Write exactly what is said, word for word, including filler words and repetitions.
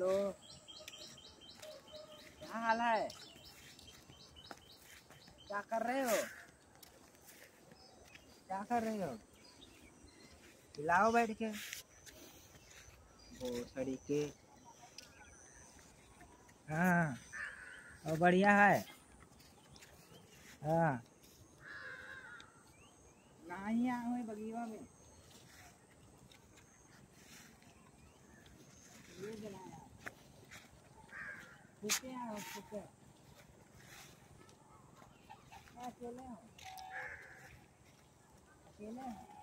Hello, क्या हाल है? क्या कर रहे हो? क्या कर रहे हो? खिलाओ बैठ के। भोसड़ी के। हाँ, और बढ़िया है। हाँ, नहीं आए हुए बगीवा में। ये बनाया फूके आए हो फूके। अकेले हो? अकेले हो?